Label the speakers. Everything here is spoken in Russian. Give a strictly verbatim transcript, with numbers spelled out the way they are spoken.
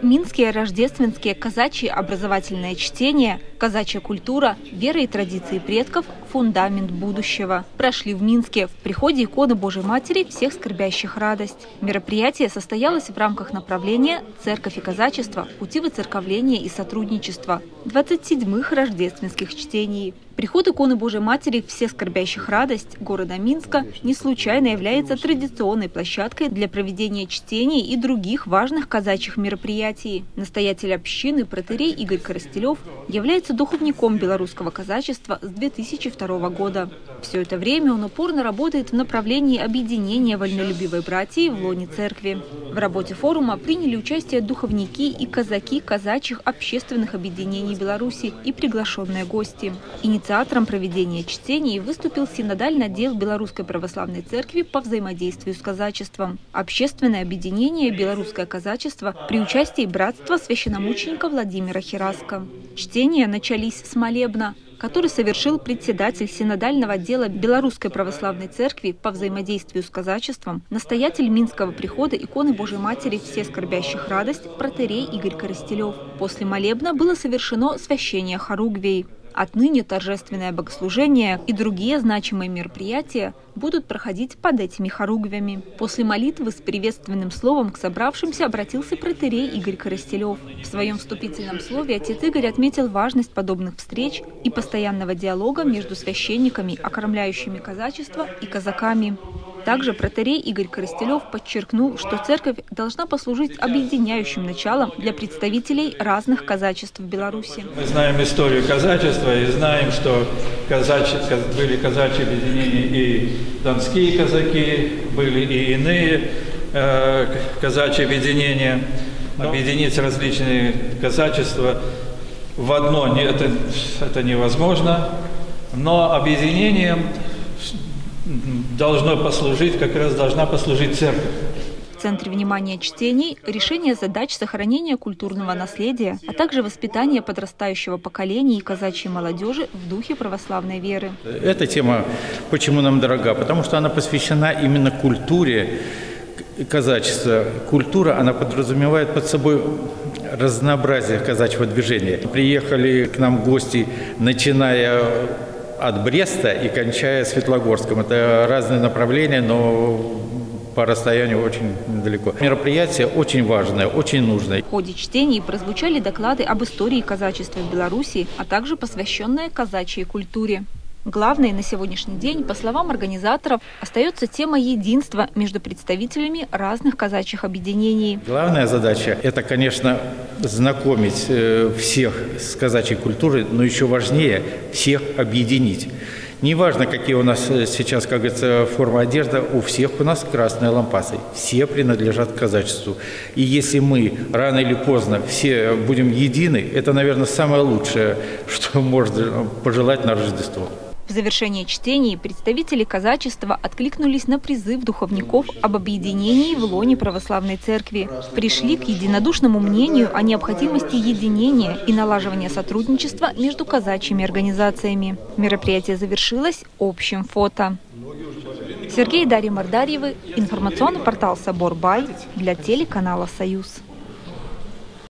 Speaker 1: Минские рождественские казачьи образовательные чтения, казачья культура, вера и традиции предков – фундамент будущего. Прошли в Минске в приходе иконы Божьей Матери всех скорбящих радость. Мероприятие состоялось в рамках направления «Церковь и казачество. Пути выцерковления и сотрудничества» двадцать седьмых рождественских чтений. Приход иконы Божьей Матери всех скорбящих радость города Минска не случайно является традиционной площадкой для проведения чтений и других важных казачьих мероприятий. Настоятель общины протоиерей Игорь Коростелев является духовником белорусского казачества с две тысячи второго года. Все это время он упорно работает в направлении объединения вольнолюбивой братьи в лоне церкви. В работе форума приняли участие духовники и казаки казачьих общественных объединений Беларуси и приглашенные гости. Инициатором проведения чтений выступил синодальный отдел Белорусской православной церкви по взаимодействию с казачеством. Общественное объединение «Белорусское казачество» при участии братства священномученика Владимира Хераска. Чтения начались с молебна, который совершил председатель синодального отдела Белорусской православной церкви по взаимодействию с казачеством, настоятель Минского прихода иконы Божьей Матери все скорбящих радость протоиерей Игорь Коростелев. После молебна было совершено священие хоругвий. Отныне торжественное богослужение и другие значимые мероприятия будут проходить под этими хоругвями. После молитвы с приветственным словом к собравшимся обратился протоиерей Игорь Коростелев. В своем вступительном слове отец Игорь отметил важность подобных встреч и постоянного диалога между священниками, окормляющими казачество, и казаками. Также протоиерей Игорь Коростелев подчеркнул, что церковь должна послужить объединяющим началом для представителей разных казачеств в Беларуси.
Speaker 2: Мы знаем историю казачества и знаем, что казач... были казачьи объединения и донские казаки, были и иные э, казачьи объединения. Объединить различные казачества в одно это, это невозможно, но объединением должно послужить, как раз должна послужить церковь.
Speaker 1: В центре внимания чтений – решение задач сохранения культурного наследия, а также воспитание подрастающего поколения и казачьей молодежи в духе православной веры.
Speaker 3: Эта тема почему нам дорога? Потому что она посвящена именно культуре казачества. Культура, она подразумевает под собой разнообразие казачьего движения. Приехали к нам гости, начиная от Бреста и кончая Светлогорском. Это разные направления, но по расстоянию очень далеко. Мероприятие очень важное, очень нужное.
Speaker 1: В ходе чтений прозвучали доклады об истории казачества в Беларуси, а также посвященные казачьей культуре. Главной на сегодняшний день, по словам организаторов, остается тема единства между представителями разных казачьих объединений.
Speaker 3: Главная задача – это, конечно, знакомить всех с казачьей культурой, но еще важнее – всех объединить. Неважно, какие у нас сейчас, как говорится, форма одежды, у всех у нас красные лампасы. Все принадлежат к казачеству. И если мы рано или поздно все будем едины, это, наверное, самое лучшее, что можно пожелать на Рождество.
Speaker 1: В завершении чтений представители казачества откликнулись на призыв духовников об объединении в лоне православной церкви. Пришли к единодушному мнению о необходимости единения и налаживания сотрудничества между казачьими организациями. Мероприятие завершилось общим фото. Сергей и Дарья Мордарьевы, информационный портал Собор Бай для телеканала «Союз».